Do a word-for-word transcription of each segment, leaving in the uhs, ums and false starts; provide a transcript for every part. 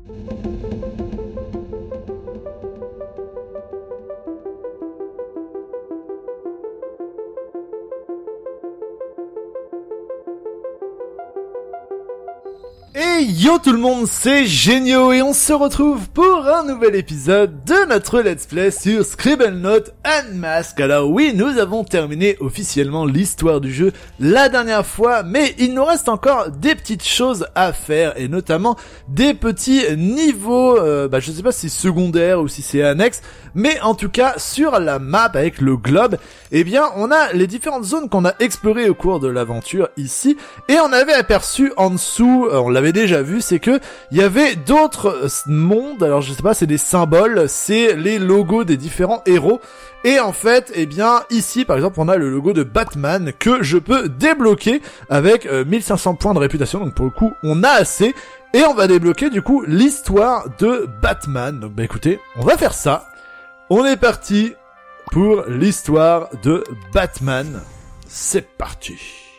Et yo tout le monde, c'est Génio et on se retrouve pour un nouvel épisode de notre Let's Play sur Scribblenauts Unmasked. Alors oui, nous avons terminé officiellement l'histoire du jeu la dernière fois, mais il nous reste encore des petites choses à faire et notamment des petits niveaux, euh, bah je sais pas si c'est secondaire ou si c'est annexe, mais en tout cas sur la map avec le globe, eh bien on a les différentes zones qu'on a explorées au cours de l'aventure ici et on avait aperçu en dessous, euh, on l'avait déjà vu, c'est que il y avait d'autres mondes, alors je sais pas, c'est des symboles, c'est les logos des différents héros. Et en fait, eh bien, ici, par exemple, on a le logo de Batman que je peux débloquer avec euh, mille cinq cents points de réputation. Donc pour le coup, on a assez. Et on va débloquer du coup l'histoire de Batman. Donc bah écoutez, on va faire ça. On est parti pour l'histoire de Batman. C'est parti.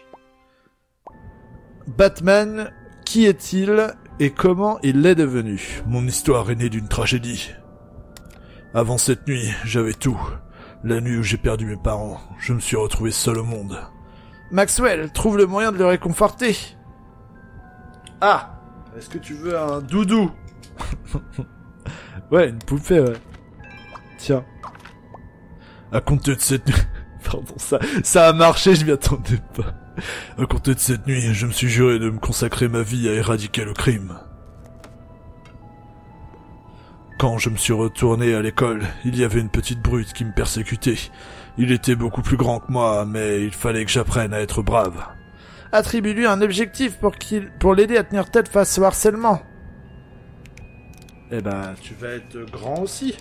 Batman, qui est-il et comment il l'est devenu? Mon histoire est née d'une tragédie. Avant cette nuit, j'avais tout. La nuit où j'ai perdu mes parents, je me suis retrouvé seul au monde. Maxwell, trouve le moyen de le réconforter. Ah, est-ce que tu veux un doudou? Ouais, une poupée, ouais. Tiens. À compter de cette nuit... Pardon, ça, ça a marché, je m'y attendais pas. À compter de cette nuit, je me suis juré de me consacrer ma vie à éradiquer le crime. Quand je me suis retourné à l'école, il y avait une petite brute qui me persécutait. Il était beaucoup plus grand que moi, mais il fallait que j'apprenne à être brave. Attribue-lui un objectif pour qu'il, pour l'aider à tenir tête face au harcèlement. Eh ben, tu vas être grand aussi.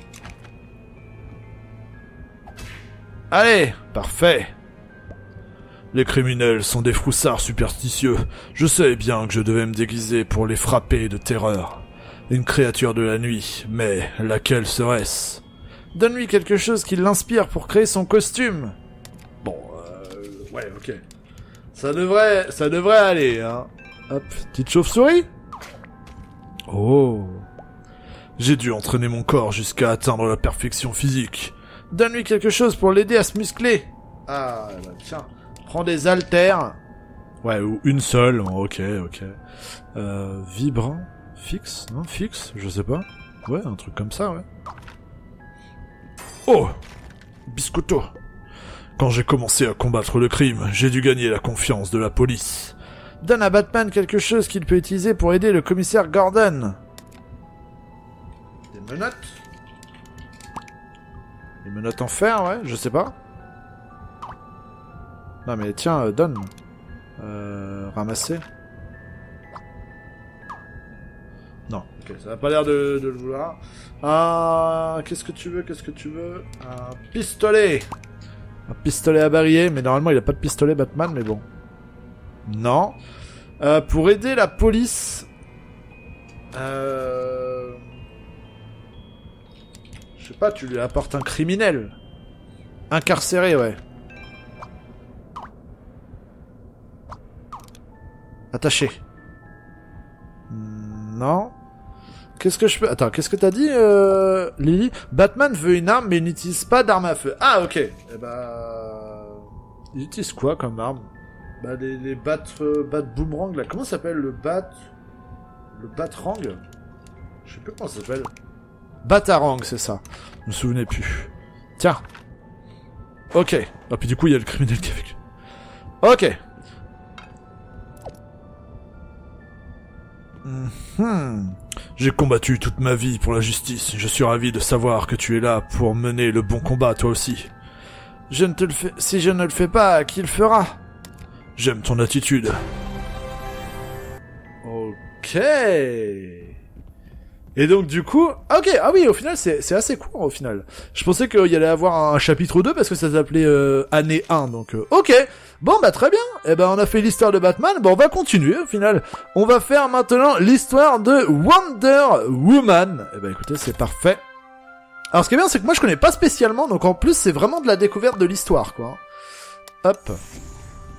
Allez, parfait. Les criminels sont des froussards superstitieux. Je savais bien que je devais me déguiser pour les frapper de terreur. Une créature de la nuit, mais laquelle serait-ce? Donne-lui quelque chose qui l'inspire pour créer son costume. Bon, euh, ouais, ok. Ça devrait, ça devrait aller, hein. Hop, petite chauve-souris. Oh. J'ai dû entraîner mon corps jusqu'à atteindre la perfection physique. Donne-lui quelque chose pour l'aider à se muscler. Ah, bah, tiens. Prends des haltères. Ouais, ou une seule. Ok, ok. Euh, vibrant. Fixe, non, fixe, je sais pas. Ouais, un truc comme ça, ouais. Oh, biscotto. Quand j'ai commencé à combattre le crime, j'ai dû gagner la confiance de la police. Donne à Batman quelque chose qu'il peut utiliser pour aider le commissaire Gordon. Des menottes. Des menottes en fer, ouais, je sais pas. Non mais tiens, euh, donne. Euh, ramasser. Non, ok, ça n'a pas l'air de, de le vouloir. Ah, qu'est-ce que tu veux, qu'est-ce que tu veux? Un pistolet. Un pistolet à barillet, mais normalement il a pas de pistolet Batman, mais bon. Non. Euh, pour aider la police... Euh... Je sais pas, tu lui apportes un criminel. Incarcéré, ouais. Attaché. Non. Qu'est-ce que je peux... Attends, qu'est-ce que t'as dit, euh... Lily? Batman veut une arme, mais il n'utilise pas d'arme à feu. Ah, ok. Eh bah... Il utilise quoi comme arme? Bah, les, les bat... Euh, bat boomerang, là. Comment ça s'appelle, le bat... Le batarang? Je sais plus comment ça s'appelle. Batarang, c'est ça. Je me souvenais plus. Tiens. Ok. Ah, puis du coup, il y a le criminel qui est avec... Ok. Hmm. J'ai combattu toute ma vie pour la justice. Je suis ravi de savoir que tu es là pour mener le bon combat, toi aussi. Je ne te le fais... Si je ne le fais pas, qui le fera? J'aime ton attitude. Ok. Et donc du coup... Ok, ah oui, au final, c'est, c'est assez court, au final. Je pensais qu'il y allait avoir un chapitre deux, parce que ça s'appelait euh, année un, donc... Euh, ok. Bon, bah très bien. Eh ben, on a fait l'histoire de Batman. Bon, on va continuer, au final. On va faire maintenant l'histoire de Wonder Woman. Eh ben, écoutez, c'est parfait. Alors, ce qui est bien, c'est que moi, je connais pas spécialement, donc en plus, c'est vraiment de la découverte de l'histoire, quoi. Hop.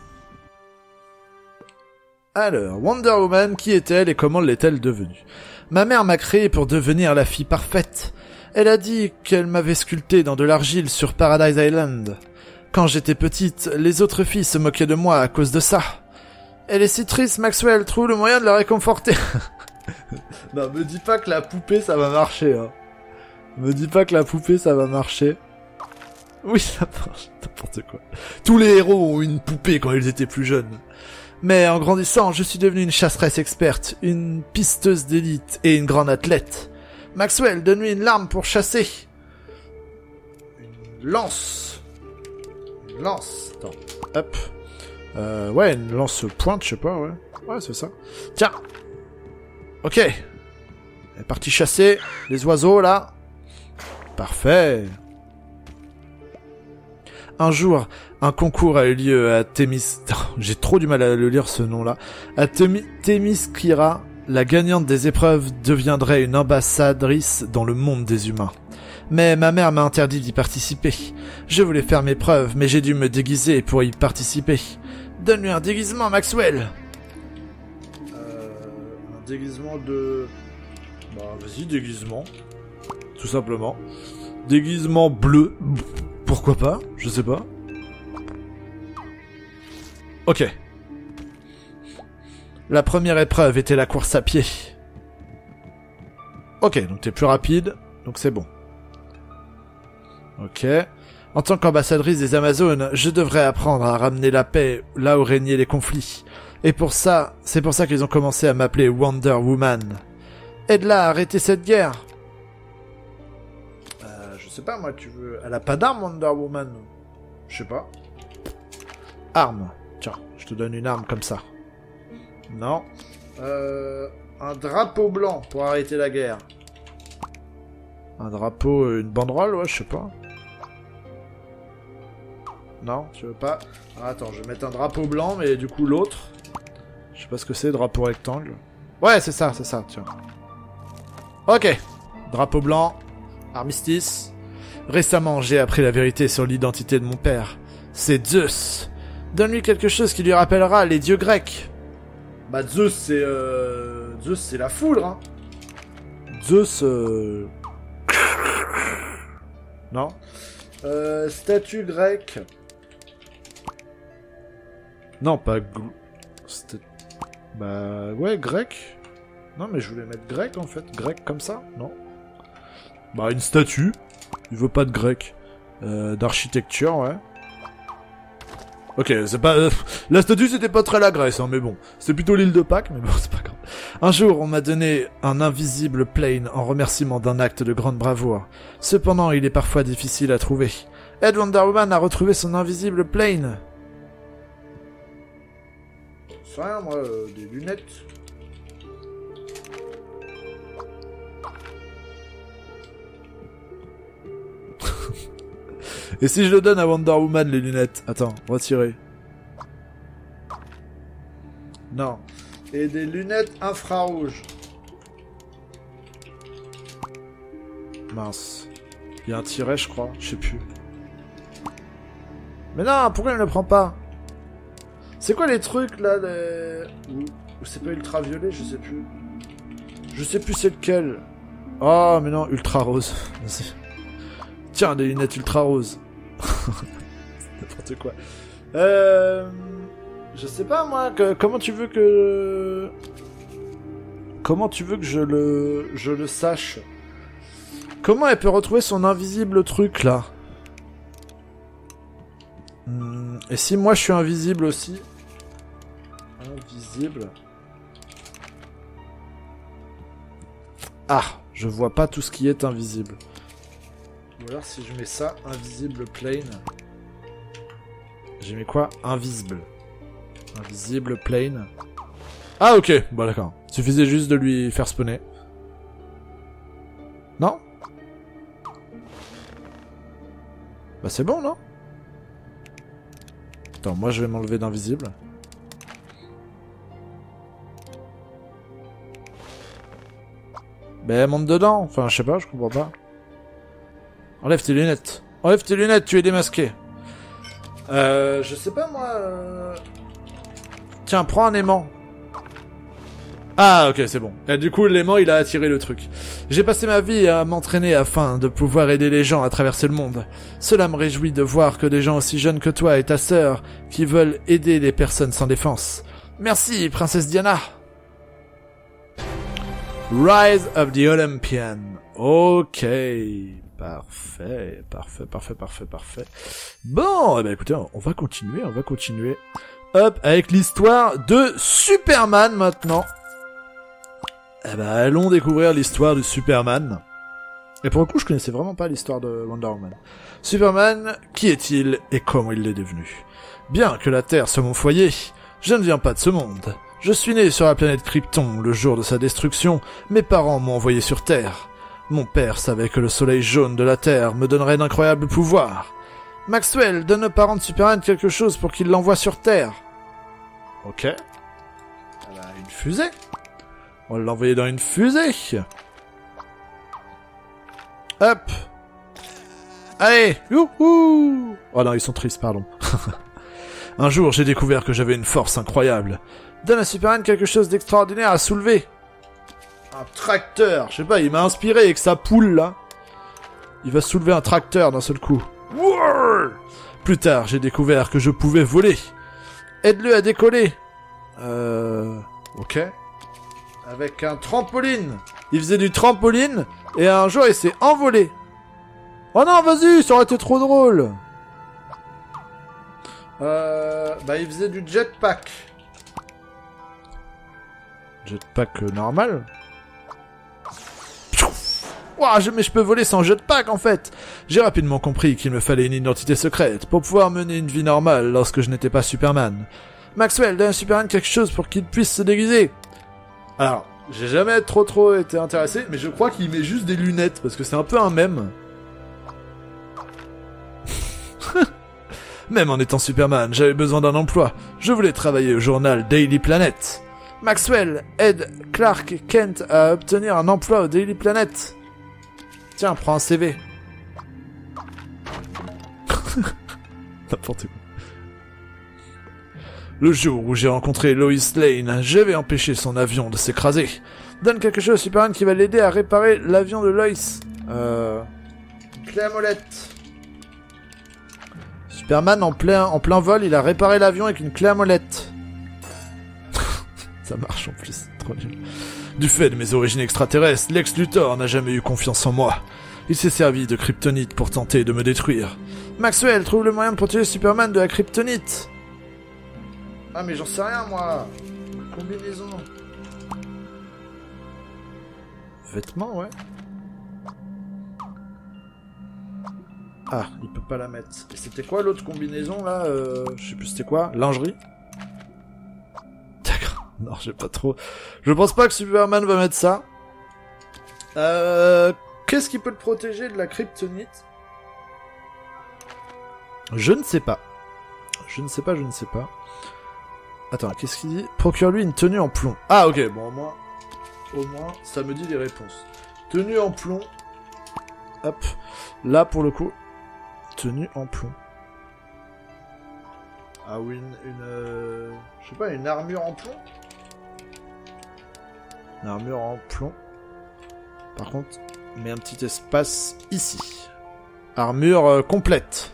Alors, Wonder Woman, qui est-elle et comment l'est-elle devenue? Ma mère m'a créé pour devenir la fille parfaite. Elle a dit qu'elle m'avait sculpté dans de l'argile sur Paradise Island. Quand j'étais petite, les autres filles se moquaient de moi à cause de ça. Elle est si triste, Maxwell, trouve le moyen de la réconforter. Non, me dis pas que la poupée ça va marcher, hein. Me dis pas que la poupée ça va marcher. Oui, ça marche, n'importe quoi. Tous les héros ont une poupée quand ils étaient plus jeunes. Mais en grandissant, je suis devenue une chasseresse experte, une pisteuse d'élite et une grande athlète. Maxwell, donne-lui une larme pour chasser. Une lance. Une lance. Attends, hop. Euh, ouais, une lance pointe, je sais pas, ouais. Ouais, c'est ça. Tiens. Ok. Elle est partie chasser les oiseaux, là. Parfait. Un jour, un concours a eu lieu à Thémis... J'ai trop du mal à le lire, ce nom-là. À Thémis... Thémiskira, la gagnante des épreuves deviendrait une ambassadrice dans le monde des humains. Mais ma mère m'a interdit d'y participer. Je voulais faire mes preuves, mais j'ai dû me déguiser pour y participer. Donne-lui un déguisement, Maxwell. Euh... Un déguisement de... Bah, vas-y, déguisement. Tout simplement. Déguisement bleu. Pourquoi pas? Je sais pas. Ok. La première épreuve était la course à pied. Ok, donc t'es plus rapide, donc c'est bon. Ok. En tant qu'ambassadrice des Amazones, je devrais apprendre à ramener la paix là où régnaient les conflits. Et pour ça, c'est pour ça qu'ils ont commencé à m'appeler Wonder Woman. Aide-la à arrêter cette guerre. Euh, je sais pas, moi, tu veux... Elle a pas d'arme, Wonder Woman. Je sais pas. Arme. Tiens, je te donne une arme comme ça. Non. Euh... Un drapeau blanc pour arrêter la guerre. Un drapeau, une banderole, ouais, je sais pas. Non, tu veux pas? Ah, attends, je vais mettre un drapeau blanc, mais du coup l'autre... Je sais pas ce que c'est, drapeau rectangle. Ouais, c'est ça, c'est ça, tiens. Ok. Drapeau blanc. Armistice. Récemment, j'ai appris la vérité sur l'identité de mon père. C'est Zeus. Donne-lui quelque chose qui lui rappellera les dieux grecs. Bah, Zeus, c'est... Euh... Zeus, c'est la foudre, hein. Zeus, euh... Non. Euh... Statue grecque. Non, pas... Stat... Bah, ouais, grec. Non, mais je voulais mettre grec, en fait. Grec, comme ça. Non. Bah, une statue. Il veut pas de grec. Euh, d'architecture, ouais. Ok, c'est pas... Euh, la statue, c'était pas très la Grèce, hein, mais bon. C'est plutôt l'île de Pâques, mais bon, c'est pas grave. Un jour, on m'a donné un invisible plane en remerciement d'un acte de grande bravoure. Cependant, il est parfois difficile à trouver. Ed Wonder Woman a retrouvé son invisible plane. Ça, moi, euh, des lunettes. Et si je le donne à Wonder Woman, les lunettes? Attends, retirer. Non. Et des lunettes infrarouges. Mince. Il y a un tiret, je crois. Je sais plus. Mais non, pourquoi elle ne le prend pas? C'est quoi les trucs, là, les... Ou, ou c'est pas ultraviolet, je sais plus. Je sais plus c'est lequel. Oh, mais non, ultra rose. Tiens, des lunettes ultra roses. N'importe quoi. Euh... Je sais pas, moi, que, comment tu veux que... Comment tu veux que je le... Je le sache? Comment elle peut retrouver son invisible truc, là? hum, Et si moi, je suis invisible aussi? Invisible... Ah, je vois pas tout ce qui est invisible. Ou alors si je mets ça, invisible plane. J'ai mis quoi? Invisible. Invisible plane. Ah ok, bon d'accord. Suffisait juste de lui faire spawner. Non? Bah c'est bon, non? Attends, moi je vais m'enlever d'invisible. Ben, monte dedans. Enfin, je sais pas, je comprends pas. Enlève tes lunettes. Enlève tes lunettes, tu es démasqué. Euh, je sais pas, moi... Euh... Tiens, prends un aimant. Ah, ok, c'est bon. Et du coup, l'aimant, il a attiré le truc. J'ai passé ma vie à m'entraîner afin de pouvoir aider les gens à traverser le monde. Cela me réjouit de voir que des gens aussi jeunes que toi et ta sœur qui veulent aider les personnes sans défense. Merci, princesse Diana. Rise of the Olympian. Ok. Parfait, parfait, parfait, parfait, parfait. Bon, eh ben écoutez, on va continuer, on va continuer. Hop, avec l'histoire de Superman maintenant. Eh ben, allons découvrir l'histoire de Superman. Et pour le coup, je connaissais vraiment pas l'histoire de Wonder Woman. Superman, qui est-il et comment il l'est devenu? Bien que la Terre soit mon foyer, je ne viens pas de ce monde. Je suis né sur la planète Krypton le jour de sa destruction. Mes parents m'ont envoyé sur Terre. Mon père savait que le soleil jaune de la Terre me donnerait d'incroyables pouvoirs. Maxwell, donne aux parents de Superman quelque chose pour qu'il l'envoie sur Terre. Ok. Elle a une fusée. On va l'envoyer dans une fusée. Hop. Allez. Youhou. Oh non, ils sont tristes, pardon. Un jour, j'ai découvert que j'avais une force incroyable. Donne à Superman quelque chose d'extraordinaire à soulever. Un tracteur. Je sais pas, il m'a inspiré avec sa poule, là. Il va soulever un tracteur d'un seul coup. Wouah. Plus tard, j'ai découvert que je pouvais voler. Aide-le à décoller. Euh... Ok. Avec un trampoline. Il faisait du trampoline, et un jour, il s'est envolé. Oh non, vas-y, ça aurait été trop drôle. Euh... Bah, il faisait du jetpack. Jetpack euh, normal. Ouah, je, mais je peux voler sans jetpack, en fait. J'ai rapidement compris qu'il me fallait une identité secrète pour pouvoir mener une vie normale lorsque je n'étais pas Superman. Maxwell, donne à Superman quelque chose pour qu'il puisse se déguiser. Alors, j'ai jamais trop trop été intéressé, mais je crois qu'il met juste des lunettes, parce que c'est un peu un mème. Même en étant Superman, j'avais besoin d'un emploi. Je voulais travailler au journal Daily Planet. Maxwell aide Clark Kent à obtenir un emploi au Daily Planet. Tiens, prends un C V. N'importe quoi. Le jour où j'ai rencontré Lois Lane, j'avais empêché son avion de s'écraser. Donne quelque chose à Superman qui va l'aider à réparer l'avion de Lois. Euh... Clé à molette. Superman, en plein, en plein vol, il a réparé l'avion avec une clé à molette. Ça marche en plus, c'est trop nul. Du fait de mes origines extraterrestres, Lex Luthor n'a jamais eu confiance en moi. Il s'est servi de kryptonite pour tenter de me détruire. Maxwell trouve le moyen de protéger Superman de la kryptonite. Ah mais j'en sais rien moi. Combinaison. Vêtements, ouais. Ah, il peut pas la mettre. Et c'était quoi l'autre combinaison là euh, Je sais plus c'était quoi. Lingerie. D'accord. Non, j'ai pas trop. Je pense pas que Superman va mettre ça. Euh... Qu'est-ce qui peut le protéger de la kryptonite? Je ne sais pas. Je ne sais pas, je ne sais pas. Attends, qu'est-ce qu'il dit? Procure-lui une tenue en plomb. Ah, ok, bon, au moins, au moins, ça me dit les réponses. Tenue en plomb. Hop. Là, pour le coup, tenue en plomb. Ah oui, une... une euh... je sais pas, une armure en plomb? Une armure en plomb. Par contre, mets un petit espace ici. Armure euh, complète.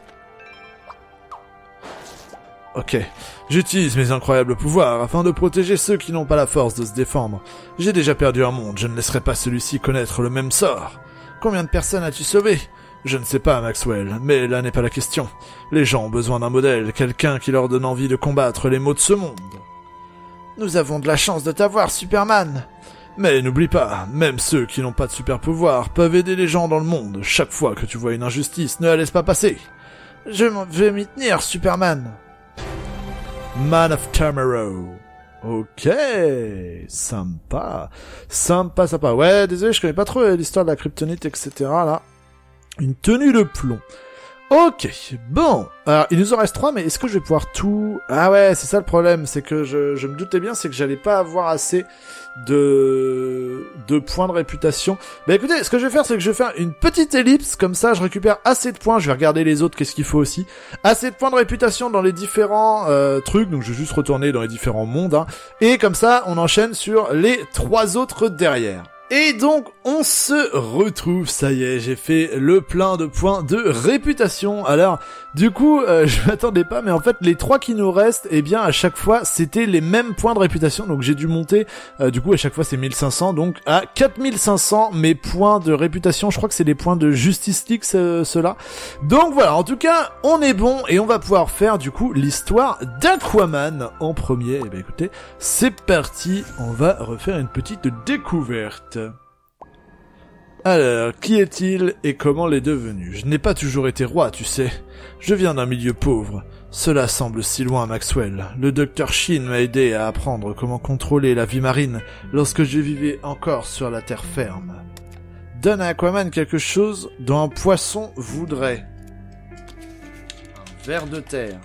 Ok. J'utilise mes incroyables pouvoirs afin de protéger ceux qui n'ont pas la force de se défendre. J'ai déjà perdu un monde, je ne laisserai pas celui-ci connaître le même sort. Combien de personnes as-tu sauvé? Je ne sais pas, Maxwell, mais là n'est pas la question. Les gens ont besoin d'un modèle, quelqu'un qui leur donne envie de combattre les maux de ce monde. Nous avons de la chance de t'avoir, Superman. Mais n'oublie pas, même ceux qui n'ont pas de super pouvoir peuvent aider les gens dans le monde. Chaque fois que tu vois une injustice, ne la laisse pas passer. Je vais m'y tenir, Superman. Man of Tomorrow. Ok, sympa. Sympa, sympa. Ouais, désolé, je connais pas trop l'histoire de la kryptonite, et cetera, là. Une tenue de plomb. Ok, bon, alors il nous en reste trois, mais est-ce que je vais pouvoir tout... Ah ouais, c'est ça le problème, c'est que je, je me doutais bien, c'est que j'allais pas avoir assez de... de points de réputation. Bah écoutez, ce que je vais faire, c'est que je vais faire une petite ellipse, comme ça je récupère assez de points, je vais regarder les autres, qu'est-ce qu'il faut aussi. Assez de points de réputation dans les différents euh, trucs, donc je vais juste retourner dans les différents mondes, hein. Et comme ça, on enchaîne sur les trois autres derrière. Et donc, on se retrouve, ça y est, j'ai fait le plein de points de réputation. Alors, du coup, euh, je m'attendais pas, mais en fait, les trois qui nous restent, eh bien, à chaque fois, c'était les mêmes points de réputation. Donc, j'ai dû monter, euh, du coup, à chaque fois, c'est mille cinq cents, donc à quatre mille cinq cents, mes points de réputation. Je crois que c'est des points de Justice League, ce, ceux-là. Donc, voilà, en tout cas, on est bon, et on va pouvoir faire, du coup, l'histoire d'Aquaman en premier. Eh bien, écoutez, c'est parti, on va refaire une petite découverte. Alors, qui est-il et comment l'est devenu? Je n'ai pas toujours été roi, tu sais. Je viens d'un milieu pauvre. Cela semble si loin, Maxwell. Le docteur Sheen m'a aidé à apprendre comment contrôler la vie marine lorsque je vivais encore sur la terre ferme. Donne à Aquaman quelque chose dont un poisson voudrait. Un ver de terre.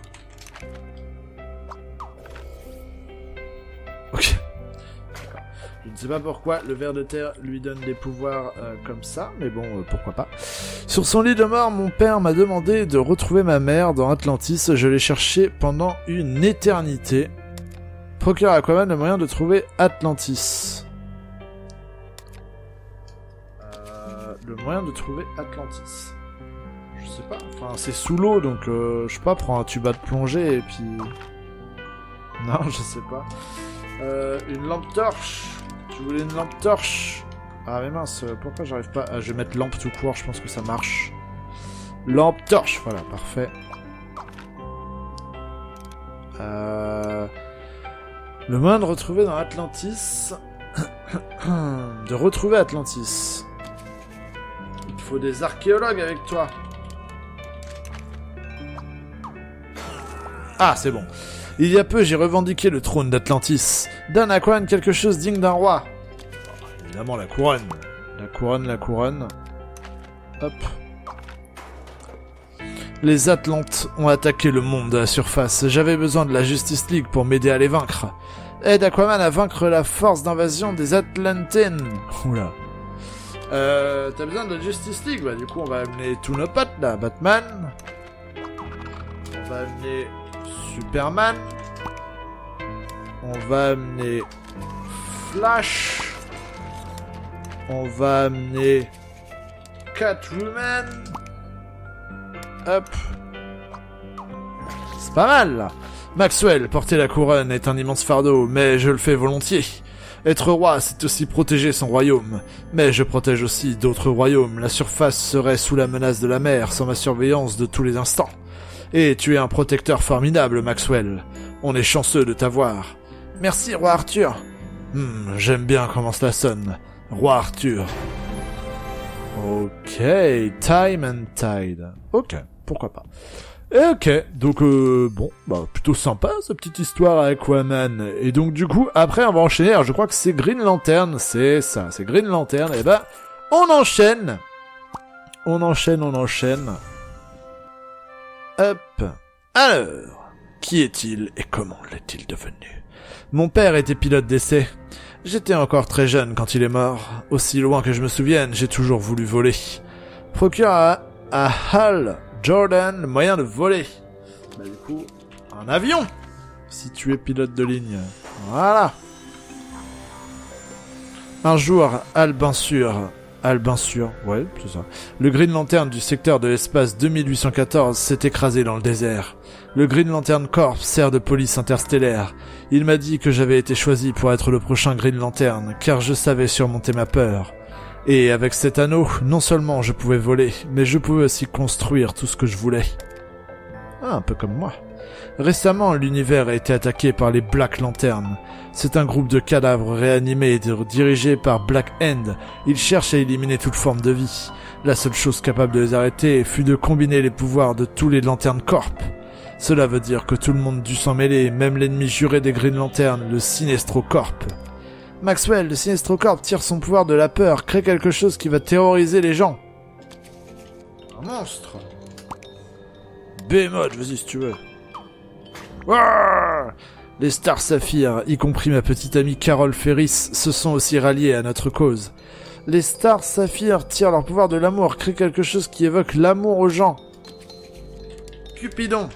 Ok. Je ne sais pas pourquoi le ver de terre lui donne des pouvoirs euh, comme ça, mais bon, euh, pourquoi pas. Sur son lit de mort, mon père m'a demandé de retrouver ma mère dans Atlantis. Je l'ai cherché pendant une éternité. Procure à Aquaman le moyen de trouver Atlantis. Euh, le moyen de trouver Atlantis. Je sais pas, enfin c'est sous l'eau, donc euh, je sais pas, prends un tuba de plongée et puis... Non, je sais pas. Euh, une lampe torche. Tu voulais une lampe torche? Ah mais mince, pourquoi j'arrive pas? Ah, je vais mettre lampe tout court, je pense que ça marche. Lampe torche, voilà, parfait. Euh... Le moyen de retrouver dans Atlantis... de retrouver Atlantis. Il faut des archéologues avec toi. Ah, c'est bon. Il y a peu, j'ai revendiqué le trône d'Atlantis. Donne à Aquaman quelque chose digne d'un roi. Oh, évidemment, la couronne. La couronne, la couronne. Hop. Les Atlantes ont attaqué le monde de la surface. J'avais besoin de la Justice League pour m'aider à les vaincre. Aide Aquaman à vaincre la force d'invasion des Atlanteans. Oula. Euh, t'as besoin de la Justice League? Bah, du coup, on va amener tous nos potes, là. Batman. On va amener... Superman. On va amener Flash. On va amener Catwoman. Hop. C'est pas mal, là. Maxwell, porter la couronne est un immense fardeau, mais je le fais volontiers. Être roi, c'est aussi protéger son royaume. Mais je protège aussi d'autres royaumes. La surface serait sous la menace de la mer, sans ma surveillance de tous les instants. Et tu es un protecteur formidable, Maxwell. On est chanceux de t'avoir. Merci, roi Arthur. Hmm, j'aime bien comment cela sonne. Roi Arthur. Ok, Time and Tide. Ok, pourquoi pas. Et ok, donc euh, bon, bah plutôt sympa cette petite histoire avec Aquaman. Et donc du coup, après on va enchaîner, alors je crois que c'est Green Lantern, c'est ça, c'est Green Lantern. Et bah, on enchaîne. On enchaîne, on enchaîne. Hop. Alors, qui est-il et comment l'est-il devenu? Mon père était pilote d'essai. J'étais encore très jeune quand il est mort. Aussi loin que je me souvienne, j'ai toujours voulu voler. Procure à, à Hal Jordan le moyen de voler. Bah du coup, un avion, si tu es pilote de ligne. Voilà. Un jour, Al Bansur... Al Bansur, ouais, c'est ça. Le Green Lantern du secteur de l'espace deux mille huit cent quatorze s'est écrasé dans le désert. Le Green Lantern Corps sert de police interstellaire. Il m'a dit que j'avais été choisi pour être le prochain Green Lantern, car je savais surmonter ma peur. Et avec cet anneau, non seulement je pouvais voler, mais je pouvais aussi construire tout ce que je voulais. Ah, un peu comme moi. Récemment, l'univers a été attaqué par les Black Lanterns. C'est un groupe de cadavres réanimés dirigé par Black Hand. Ils cherchent à éliminer toute forme de vie. La seule chose capable de les arrêter fut de combiner les pouvoirs de tous les Lantern Corps. Cela veut dire que tout le monde dut s'en mêler, même l'ennemi juré des Green Lanterns, le Sinestro Corp. Maxwell, le Sinestro Corp tire son pouvoir de la peur, crée quelque chose qui va terroriser les gens. Un monstre. Behemoth, vas-y si tu veux. Ouah, les Stars Saphir, y compris ma petite amie Carol Ferris, se sont aussi ralliés à notre cause. Les Stars Saphir tirent leur pouvoir de l'amour, créent quelque chose qui évoque l'amour aux gens. Cupidon.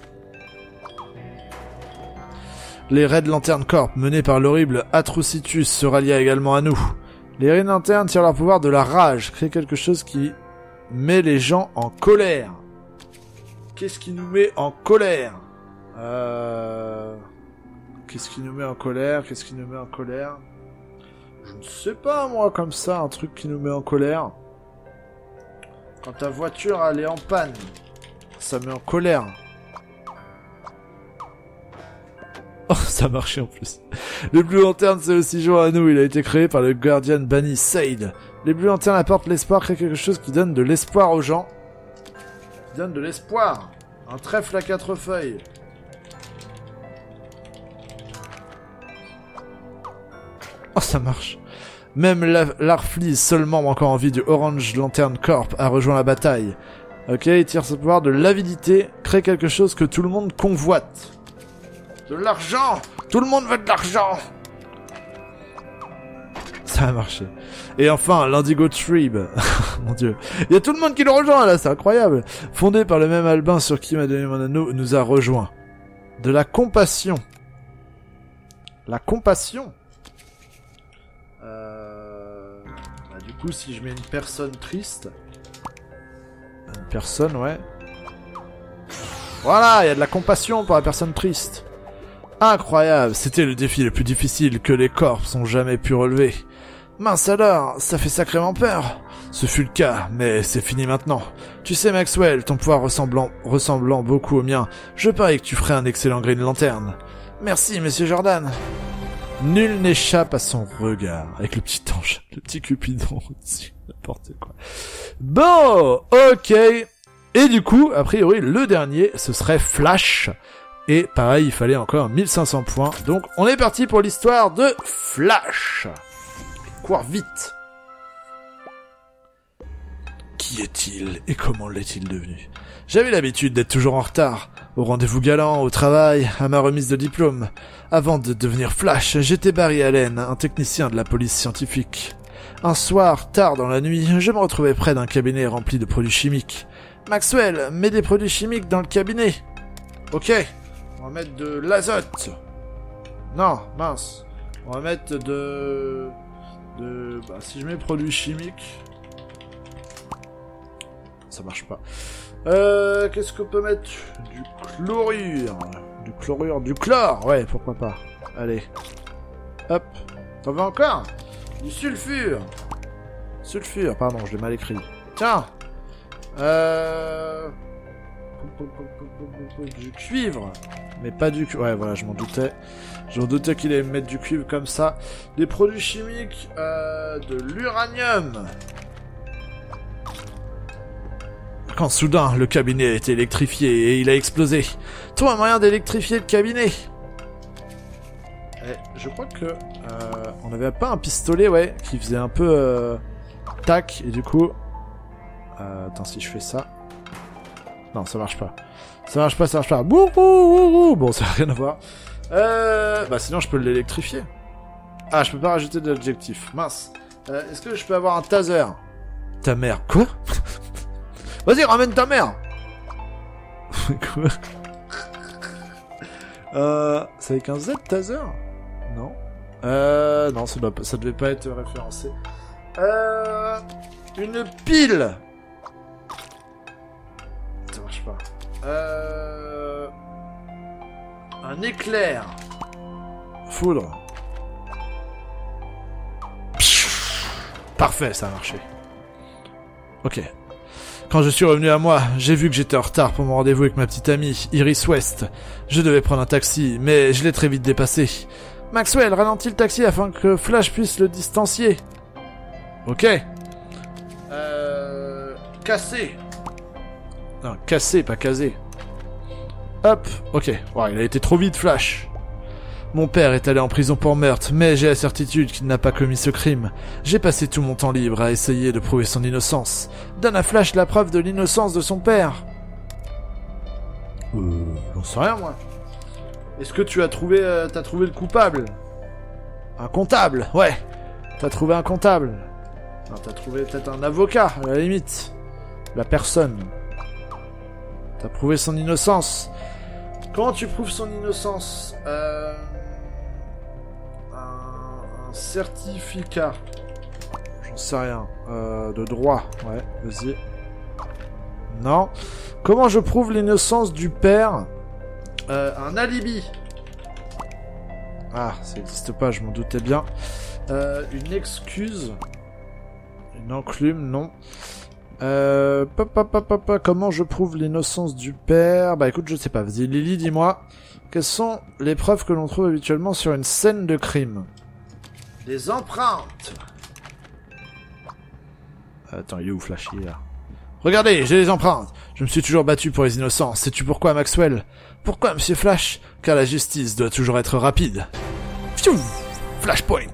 Les Red Lantern Corp, menés par l'horrible Atrocitus, se rallient également à nous. Les Red Lantern tirent leur pouvoir de la rage, créent quelque chose qui met les gens en colère. Qu'est-ce qui nous met en colère? Euh... Qu'est-ce qui nous met en colère? Qu'est-ce qui nous met en colère? Je ne sais pas, moi, comme ça, un truc qui nous met en colère. Quand ta voiture, elle est en panne, ça met en colère. Oh, ça a marché en plus. Le Blue Lantern s'est aussi joint à nous. Il a été créé par le Guardian Banny Sade. Les Blue Lantern apportent l'espoir, créent quelque chose qui donne de l'espoir aux gens. Qui donne de l'espoir. Un trèfle à quatre feuilles. Oh, ça marche. Même Larfleeze, seul membre encore en vie du Orange Lantern Corp, a rejoint la bataille. Ok, il tire son pouvoir de l'avidité, crée quelque chose que tout le monde convoite. De l'argent! Tout le monde veut de l'argent! Ça a marché. Et enfin, l'Indigo Tribe. Mon dieu. Il y a tout le monde qui le rejoint là, c'est incroyable. Fondé par le même Albin sur qui m'a donné mon anneau, nous a rejoint. De la compassion. La compassion? Euh... Bah, du coup, si je mets une personne triste... Une personne, ouais. Voilà, il y a de la compassion pour la personne triste. Incroyable, c'était le défi le plus difficile que les corps ont jamais pu relever. Mince alors, ça fait sacrément peur. Ce fut le cas, mais c'est fini maintenant. Tu sais Maxwell, ton pouvoir ressemblant, ressemblant beaucoup au mien, je parie que tu ferais un excellent Green Lantern. Merci, monsieur Jordan. Nul n'échappe à son regard. Avec le petit ange, le petit Cupidon au-dessus, n'importe quoi. Bon, ok. Et du coup, a priori, le dernier, ce serait Flash. Et pareil, il fallait encore mille cinq cents points. Donc, on est parti pour l'histoire de Flash. Cours vite. Qui est-il et comment l'est-il devenu? J'avais l'habitude d'être toujours en retard. Au rendez-vous galant, au travail, à ma remise de diplôme. Avant de devenir Flash, j'étais Barry Allen, un technicien de la police scientifique. Un soir, tard dans la nuit, je me retrouvais près d'un cabinet rempli de produits chimiques. Maxwell, mets des produits chimiques dans le cabinet. Ok. On va mettre de l'azote. Non, mince. On va mettre de... de... Bah, si je mets produits chimiques... Ça marche pas. Euh, qu'est-ce qu'on peut mettre? Du chlorure. Du chlorure, du chlore. Ouais, pourquoi pas. Allez. Hop. T'en veux encore? Du sulfure. Sulfure, pardon, je l'ai mal écrit. Tiens. Euh... Du cuivre. Mais pas du cuivre. Ouais, voilà, je m'en doutais. Je m'en doutais qu'il allait me mettre du cuivre comme ça. Des produits chimiques. Euh, de l'uranium. Quand soudain, le cabinet a été électrifié et il a explosé. Trouve un moyen d'électrifier le cabinet. Et je crois que... Euh, on n'avait pas un pistolet, ouais, qui faisait un peu... Euh, tac, et du coup... Euh, attends, si je fais ça... Non, ça marche pas. Ça marche pas, ça marche pas. Bouh, bouh, bouh. Bon, ça n'a rien à voir. Euh, bah sinon, je peux l'électrifier. Ah, je peux pas rajouter d'adjectif. Mince. Euh, Est-ce que je peux avoir un taser? Ta mère. Quoi? Vas-y, ramène ta mère. Quoi? Euh... C'est avec un Z, taser? Non. Euh... Non, ça, doit, ça devait pas être référencé. Euh... Une pile. Ça marche pas. Euh... Un éclair. Foudre. Parfait, ça a marché. Ok. Quand je suis revenu à moi, j'ai vu que j'étais en retard pour mon rendez-vous avec ma petite amie, Iris West. Je devais prendre un taxi, mais je l'ai très vite dépassé. Maxwell, ralentis le taxi afin que Flash puisse le distancier. Ok. Euh... Cassé. Non, cassé, pas casé. Hop, ok. Wow, il a été trop vite, Flash. Mon père est allé en prison pour meurtre, mais j'ai la certitude qu'il n'a pas commis ce crime. J'ai passé tout mon temps libre à essayer de prouver son innocence. Donne à Flash la preuve de l'innocence de son père. J'en sais rien, moi. Est-ce que tu as trouvé, euh, t'as trouvé le coupable? Un comptable, ouais. T'as trouvé un comptable. Non, t'as trouvé peut-être un avocat, à la limite. La personne. T'as prouvé son innocence. Comment tu prouves son innocence? Euh... Un, un certificat. J'en sais rien. Euh, de droit. Ouais, vas-y. Non. Comment je prouve l'innocence du père? euh, Un alibi. Ah, ça n'existe pas, je m'en doutais bien. Euh, une excuse. Une enclume, non. Euh, pa, pa, pa, pa, pa, comment je prouve l'innocence du père? Bah écoute, je sais pas. Vas-y, Lily, dis-moi. Quelles sont les preuves que l'on trouve habituellement sur une scène de crime? Des empreintes. Attends, il est où Flashy là? Regardez, j'ai les empreintes. Je me suis toujours battu pour les innocents. Sais-tu pourquoi, Maxwell? Pourquoi, Monsieur Flash? Car la justice doit toujours être rapide. Pfiou! Flashpoint.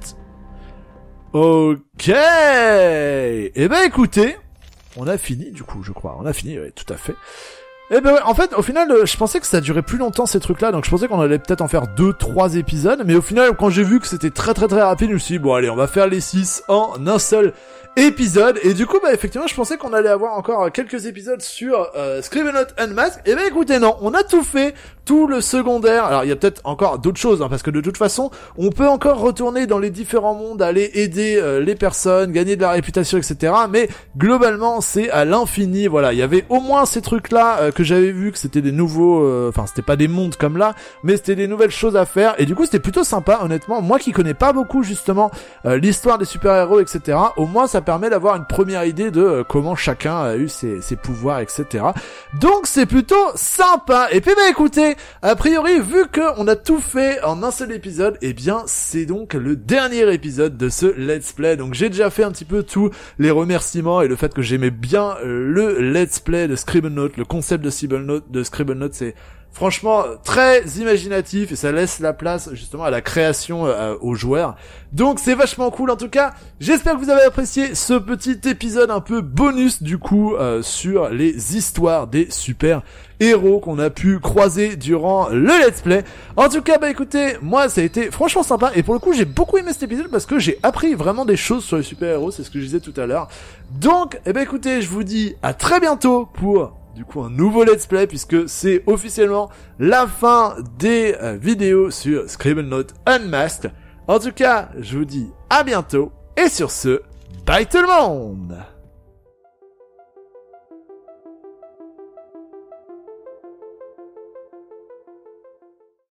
Ok. Eh ben écoutez, on a fini du coup, je crois. On a fini, oui, tout à fait. Eh ben ouais, en fait, au final, euh, je pensais que ça durait plus longtemps ces trucs-là, donc je pensais qu'on allait peut-être en faire deux, trois épisodes, mais au final, quand j'ai vu que c'était très très très rapide, je me suis dit, bon allez, on va faire les six en un seul épisode, et du coup, bah effectivement, je pensais qu'on allait avoir encore quelques épisodes sur euh, Scribblenauts Unmasked. Et ben écoutez, non, on a tout fait, tout le secondaire. Alors, il y a peut-être encore d'autres choses, hein, parce que de toute façon, on peut encore retourner dans les différents mondes, aller aider euh, les personnes, gagner de la réputation, et cetera. Mais globalement, c'est à l'infini. Voilà, il y avait au moins ces trucs-là euh, que j'avais vu, que c'était des nouveaux, enfin, euh, c'était pas des mondes comme là, mais c'était des nouvelles choses à faire. Et du coup, c'était plutôt sympa, honnêtement. Moi, qui connais pas beaucoup justement euh, l'histoire des super-héros, et cetera. Au moins, ça permet d'avoir une première idée de euh, comment chacun a eu ses, ses pouvoirs, et cetera. Donc, c'est plutôt sympa. Et puis, bah écoutez, a priori, vu que on a tout fait en un seul épisode, eh bien, c'est donc le dernier épisode de ce Let's Play. Donc, j'ai déjà fait un petit peu tous les remerciements et le fait que j'aimais bien euh, le Let's Play de Scribblenauts, le concept de Scribblenauts, de Scribblenauts, c'est franchement très imaginatif et ça laisse la place justement à la création euh, aux joueurs. Donc c'est vachement cool en tout cas. J'espère que vous avez apprécié ce petit épisode un peu bonus du coup euh, sur les histoires des super héros qu'on a pu croiser durant le let's play. En tout cas, bah écoutez, moi ça a été franchement sympa et pour le coup j'ai beaucoup aimé cet épisode parce que j'ai appris vraiment des choses sur les super héros, c'est ce que je disais tout à l'heure. Donc, eh ben écoutez, je vous dis à très bientôt pour du coup un nouveau let's play puisque c'est officiellement la fin des euh, vidéos sur Scribblenauts Unmasked. En tout cas, je vous dis à bientôt et sur ce, bye tout le monde.